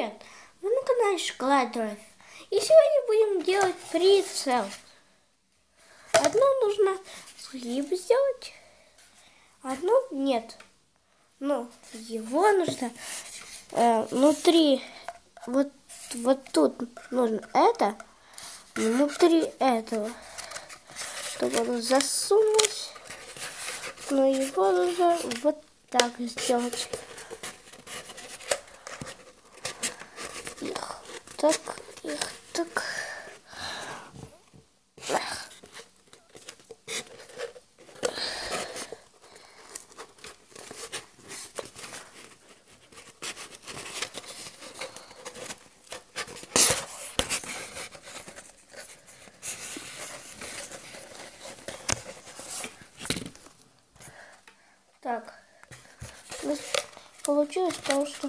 привет! Вы на канале Шоколад Драйв. И сегодня будем делать прицел. Одно нужно слип сделать, одно нет. Но его нужно внутри, вот тут нужно это, внутри этого, чтобы оно засунулось. Но его нужно вот так сделать. Их так. Так, получилось то, что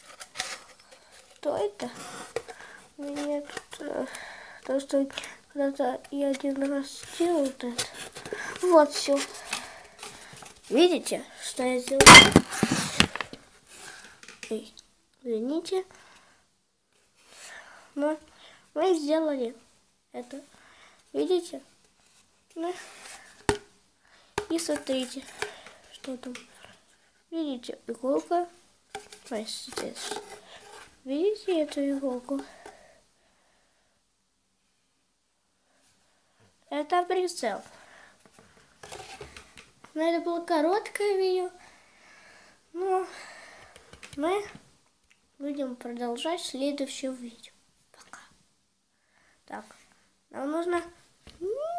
это у меня тут, то, что когда-то я один раз делал это. Вот все. Видите, что я сделал? Извините. Но мы сделали это. Видите? И смотрите, что там. Видите, иголка. Здесь. Видите эту иголку? Это прицел. Но это было короткое видео. Но мы будем продолжать в следующем видео. Пока. Так, нам нужно